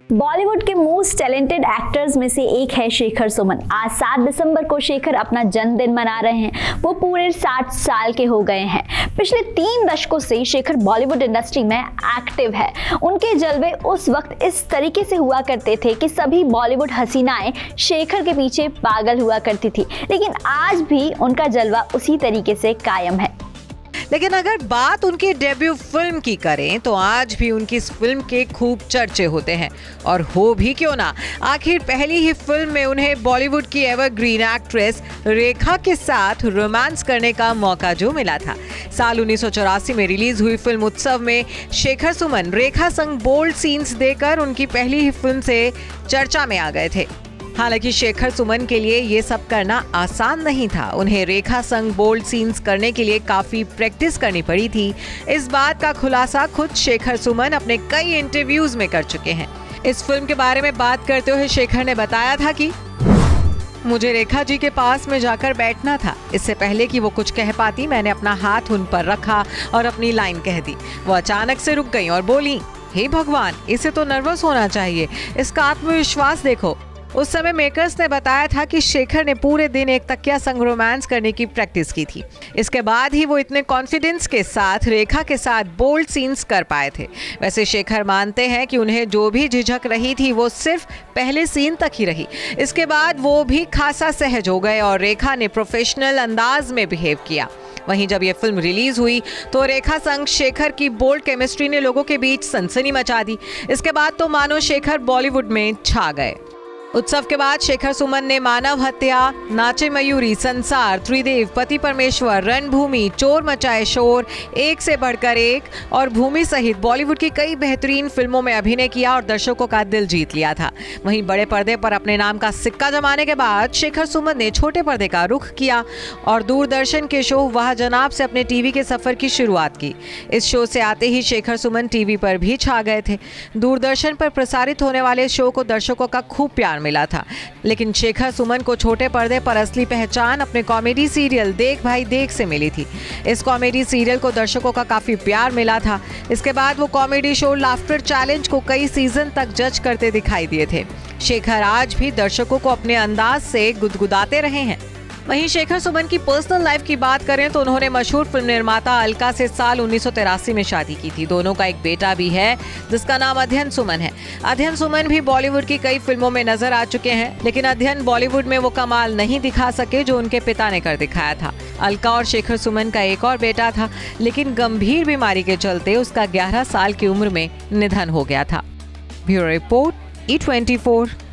बॉलीवुड के most talented actors में से एक है शेखर सुमन। आज 7 दिसंबर को शेखर अपना जन्मदिन मना रहे हैं। वो पूरे 60 साल के हो गए हैं। पिछले 3 दशकों से शेखर बॉलीवुड इंडस्ट्री में एक्टिव है। उनके जलवे उस वक्त इस तरीके से हुआ करते थे कि सभी बॉलीवुड हसीनाएं शेखर के पीछे पागल हुआ करती थी, लेकिन आज भी उनका जलवा उसी तरीके से कायम है। लेकिन अगर बात उनकी डेब्यू फिल्म की करें तो आज भी उनकी इस फिल्म के खूब चर्चे होते हैं, और हो भी क्यों ना। आखिर पहली ही फिल्म में उन्हें बॉलीवुड की एवरग्रीन एक्ट्रेस रेखा के साथ रोमांस करने का मौका जो मिला था। साल 1984 में रिलीज हुई फिल्म उत्सव में शेखर सुमन रेखा संग बोल्ड सीन्स देकर उनकी पहली ही फिल्म से चर्चा में आ गए थे। हालांकि शेखर सुमन के लिए ये सब करना आसान नहीं था। उन्हें रेखा संग बोल्ड सीन्स करने के लिए काफी प्रैक्टिस करनी पड़ी थी। इस बात का खुलासा खुद शेखर सुमन अपने कई इंटरव्यूज में कर चुके हैं। इस फिल्म के बारे में बात करते हुए शेखर ने बताया था कि मुझे रेखा जी के पास में जाकर बैठना था। इससे पहले कि वो कुछ कह पाती, मैंने अपना हाथ उन पर रखा और अपनी लाइन कह दी। वो अचानक से रुक गई और बोली, हे भगवान, इसे तो नर्वस होना चाहिए, इसका आत्मविश्वास देखो। उस समय मेकर्स ने बताया था कि शेखर ने पूरे दिन एक तकिया संग रोमांस करने की प्रैक्टिस की थी। इसके बाद ही वो इतने कॉन्फिडेंस के साथ रेखा के साथ बोल्ड सीन्स कर पाए थे। वैसे शेखर मानते हैं कि उन्हें जो भी झिझक रही थी वो सिर्फ पहले सीन तक ही रही। इसके बाद वो भी खासा सहज हो गए और रेखा ने प्रोफेशनल अंदाज में बिहेव किया। वहीं जब ये फिल्म रिलीज हुई तो रेखा संग शेखर की बोल्ड केमिस्ट्री ने लोगों के बीच सनसनी मचा दी। इसके बाद तो मानो शेखर बॉलीवुड में छा गए। उत्सव के बाद शेखर सुमन ने मानव हत्या, नाचे मयूरी, संसार, त्रिदेव, पति परमेश्वर, रणभूमि, चोर मचाए शोर, एक से बढ़कर एक और भूमि सहित बॉलीवुड की कई बेहतरीन फिल्मों में अभिनय किया और दर्शकों का दिल जीत लिया था। वहीं बड़े पर्दे पर अपने नाम का सिक्का जमाने के बाद शेखर सुमन ने छोटे पर्दे का रुख किया और दूरदर्शन के शो वाह जनाब से अपने टीवी के सफर की शुरुआत की। इस शो से आते ही शेखर सुमन टीवी पर भी छा गए थे। दूरदर्शन पर प्रसारित होने वाले शो को दर्शकों का खूब प्यार मिला था, लेकिन शेखर सुमन को छोटे पर्दे पर असली पहचान अपने कॉमेडी सीरियल देख भाई देख से मिली थी। इस कॉमेडी सीरियल को दर्शकों का काफी प्यार मिला था। इसके बाद वो कॉमेडी शो लाफ्टर चैलेंज को कई सीजन तक जज करते दिखाई दिए थे। शेखर आज भी दर्शकों को अपने अंदाज से गुदगुदाते रहे हैं। वहीं शेखर सुमन की पर्सनल लाइफ की बात करें तो उन्होंने मशहूर फिल्म निर्माता अलका से साल 1983 में शादी की थी। दोनों का एक बेटा भी है जिसका नाम अध्ययन सुमन है। अध्ययन सुमन भी बॉलीवुड की कई फिल्मों में नजर आ चुके हैं, लेकिन अध्ययन बॉलीवुड में वो कमाल नहीं दिखा सके जो उनके पिता ने कर दिखाया था। अलका और शेखर सुमन का एक और बेटा था, लेकिन गंभीर बीमारी के चलते उसका 11 साल की उम्र में निधन हो गया था। Bureau report, E24।